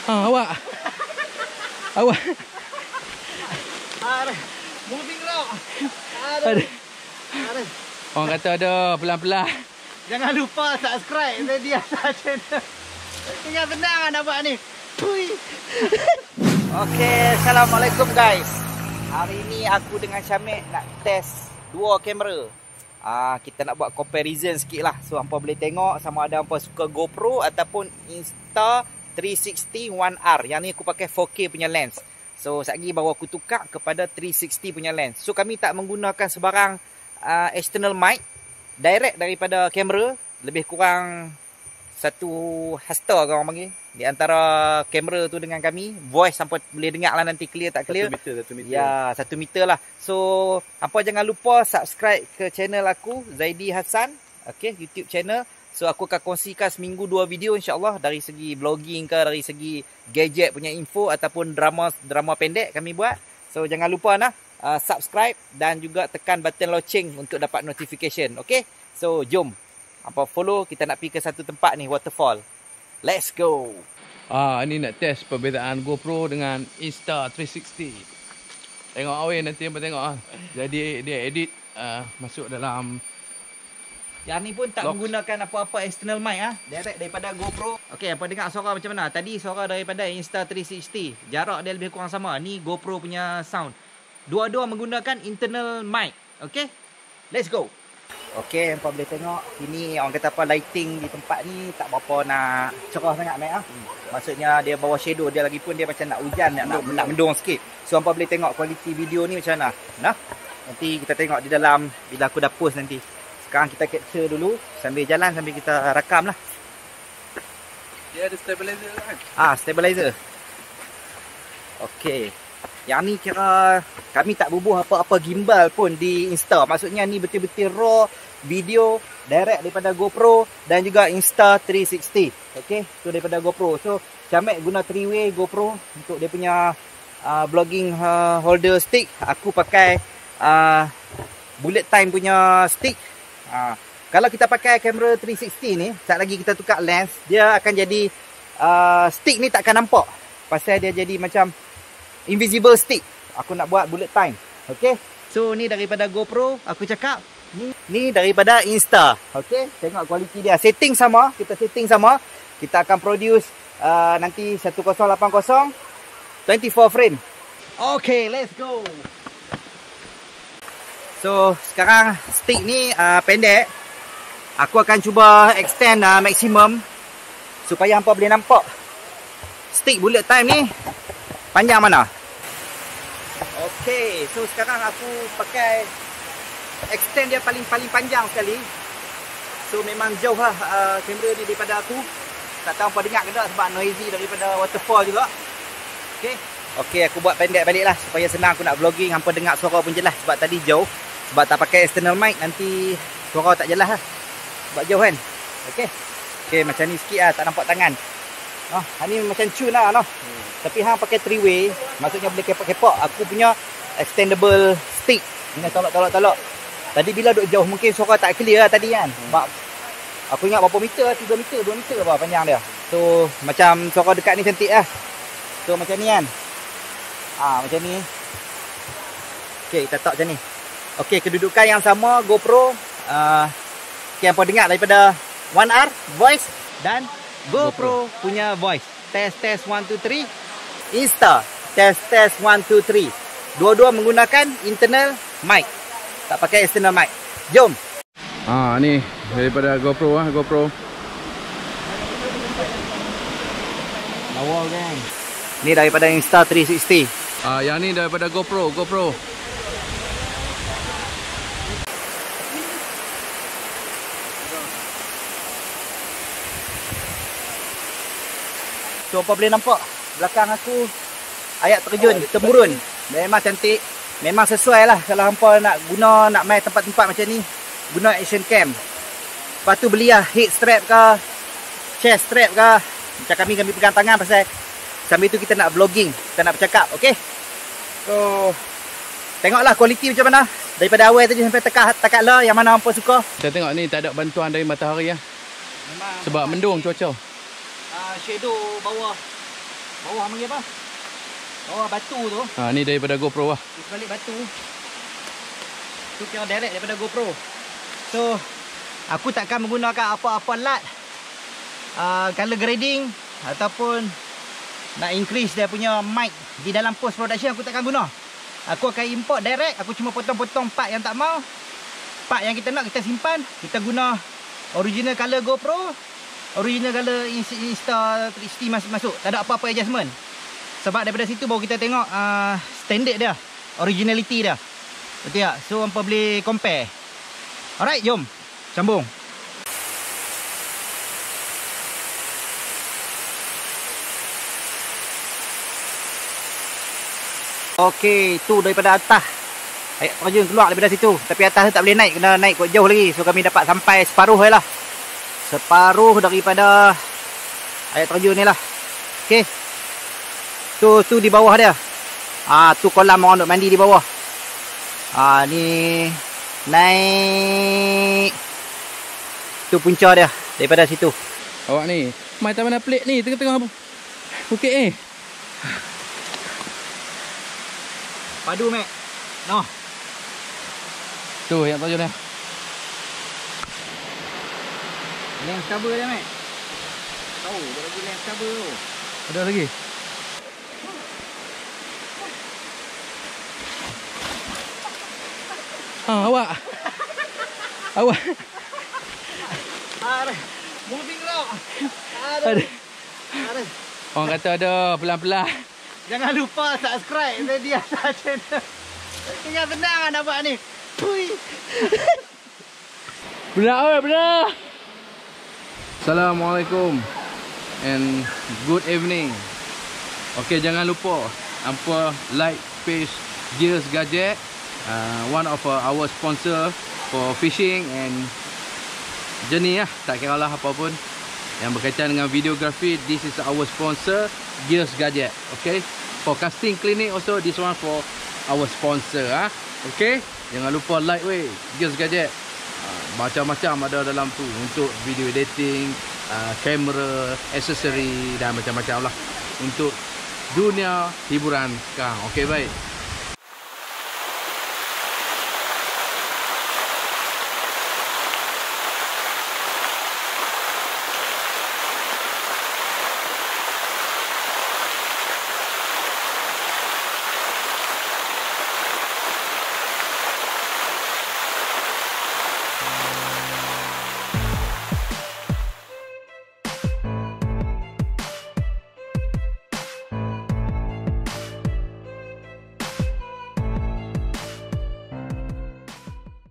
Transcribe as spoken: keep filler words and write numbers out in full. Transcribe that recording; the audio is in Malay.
Ha, awak. Awak. Aduh. Moving rock. Aduh. Aduh. Aduh. Orang kata ada pelan-pelan. Jangan lupa subscribe Zaidi Hassan channel. Tinggal tenang nak buat ni. Hui. Okey, assalamualaikum guys. Hari ni aku dengan Syamik nak test dua kamera. Ah, kita nak buat comparison sikit lah. So hampa boleh tengok sama ada hampa suka GoPro ataupun Insta three sixty One R. Yang ni aku pakai four K punya lens. So sekejap lagi baru aku tukar kepada three sixty punya lens. So kami tak menggunakan sebarang uh, external mic, direct daripada kamera. Lebih kurang satu hasta orang panggil di antara kamera tu dengan kami. Voice sampai boleh dengar lah nanti clear tak clear. Satu meter, satu meter. Ya, satu meter lah. So hampa jangan lupa subscribe ke channel aku Zaidi Hassan. Okay, YouTube channel. So aku akan kongsikan seminggu dua video insyaAllah. Dari segi vlogging ke, dari segi gadget punya info ataupun drama drama pendek kami buat. So jangan lupa nah uh, subscribe dan juga tekan button loceng untuk dapat notification. Okay, so jom apa follow, kita nak pergi ke satu tempat ni, waterfall. Let's go. Ah, ni nak test perbezaan GoPro dengan Insta three sixty. Tengok awet nanti hampa tengok ah. Jadi dia edit uh, masuk dalam. Yang ni pun tak Lock. menggunakan apa-apa external mic ah, direct daripada GoPro. Okey, apa dengar suara macam mana? Tadi suara daripada Insta three sixty. Jarak dia lebih kurang sama. Ni GoPro punya sound. Dua-dua menggunakan internal mic. Okey. Let's go. Okey, hangpa boleh tengok ini orang kata apa, lighting di tempat ni tak berapa nak cerah sangat mic ah. Hmm. Maksudnya dia bawa shadow dia, lagi pun dia macam nak hujan, nak nak, nak mendung sikit. So hangpa boleh tengok kualiti video ni macam mana. Nah. Nanti kita tengok di dalam bila aku dah post nanti. Sekarang kita capture dulu sambil jalan, sambil kita rakam lah. Dia ada stabilizer kan? Ah, stabilizer. Okey. Yang ni kira kami tak bubuh apa-apa gimbal pun di Insta. Maksudnya ni betul-betul raw video direct daripada GoPro dan juga Insta three sixty. Okey, tu daripada GoPro. So, Syamik guna three way GoPro untuk dia punya uh, vlogging uh, holder stick. Aku pakai uh, bullet time punya stick. Ha, kalau kita pakai kamera three sixty ni, saat lagi kita tukar lens, dia akan jadi uh, stick ni takkan nampak. Pasal dia jadi macam invisible stick. Aku nak buat bullet time. Okey. So ni daripada GoPro, aku cakap ni ni daripada Insta. Okey, tengok kualiti dia. Setting sama, kita setting sama. Kita akan produce uh, nanti ten eighty twenty-four frame. Okey, let's go. So sekarang stick ni uh, pendek. Aku akan cuba extend uh, maksimum supaya hampa boleh nampak stick bullet time ni panjang mana. Okey, so sekarang aku pakai extend dia paling-paling panjang sekali. So memang jauh lah uh, kamera dia daripada aku. Tak tahu hampa dengar ke tak sebab noisy daripada waterfall juga. Okey. Okey, aku buat pendek balik lah supaya senang aku nak vlogging. Hampa dengar suara pun jelas sebab tadi jauh. Sebab tak pakai external mic, nanti suara tak jelas lah. Sebab jauh kan. Okey. Okey, macam ni sikit lah, tak nampak tangan. Oh, ni macam cun lah. No? Hmm. Tapi hang pakai three way, maksudnya boleh kepak-kepak. Aku punya extendable stick. Ini tolak-tolak-tolak. Tadi bila duduk jauh, mungkin suara tak clear lah tadi kan. Hmm. Sebab aku ingat berapa meter, tiga meter, dua meter apa panjang dia. So, macam suara dekat ni cantik lah. So, macam ni kan. Ah, macam ni. Okey, kita tak macam ni. Okey, kedudukan yang sama GoPro. Uh, okay, apa dengar daripada One R voice dan GoPro, GoPro punya voice. Test test one two three. Insta test test one two three. Dua-dua menggunakan internal mic. Tak pakai external mic. Jom. Ah, ni daripada GoPro ah, GoPro. Awal kan. Ni daripada Insta three sixty. Ah, yang ni daripada GoPro, GoPro. So, apa boleh nampak belakang aku ayat terjun, temurun. Memang cantik. Memang sesuai lah kalau hampa nak guna, nak main tempat-tempat macam ni, guna action cam. Lepas tu beli lah head strap ke, chest strap ke. Macam kami, kami pegang tangan pasal sambil tu kita nak vlogging, kita nak bercakap. Okay. So, tengoklah kualiti macam mana. Daripada awal tadi sampai tekat tekat lah, yang mana hampa suka. Kita tengok ni tak ada bantuan dari matahari lah. Memang sebab mendung cuaca. Uh, shadow bawah Bawah panggil apa? Bawah batu tu. Ha, ni daripada GoPro lah. Di sebalik batu. Tu kira direct daripada GoPro. So, aku takkan menggunakan apa-apa lat. Uh, color grading ataupun nak increase dia punya mic di dalam post production aku takkan guna. Aku akan import direct. Aku cuma potong-potong part yang tak mau. Part yang kita nak kita simpan. Kita guna original color GoPro, original color Insta tiga sixty masuk. Tak ada apa-apa adjustment. Sebab daripada situ baru kita tengok uh, standard dia, originality dia. Betul tak? So hampa boleh compare. Alright, jom sambung. Okey, tu daripada atas. Air terjun keluar daripada situ. Tapi atas tu tak boleh naik, kena naik kot jauh lagi. So kami dapat sampai separuh je lah. Separuh daripada air terjun ni lah. Okey. Tu tu di bawah dia. Ah, tu kolam orang duk mandi di bawah. Ah, ni naik. Tu punca dia daripada situ. Awak ni, mai tak mana pelik ni tengah-tengah bukit ni. Padu, Mek. Noh. Tu yang terjun dia. Lens cover dia, Mek. Tahu, dia lagi lens cover tu. Ada lagi? Ha, awak. Awak. Ada. Moving rock. Ada. Ada. Ada. Orang kata ada pelan-pelan. Jangan lupa subscribe di atas channel. Tinggal senang nak buat ni. Hui. Benar oi, benar. Assalamualaikum and good evening. Okey, jangan lupa hampa like page Gears Gadget, uh, one of uh, our sponsor for fishing and journey lah, tak kira lah apa pun yang berkaitan dengan videography. This is our sponsor, Gears Gadget. Okay, for casting clinic also, this one for our sponsor ah. Okay, jangan lupa like weh, Gears Gadget. uh, Macam-macam ada dalam tu untuk video editing, uh, kamera, aksesori dan macam-macam lah untuk dunia hiburan sekarang. Okay, baik.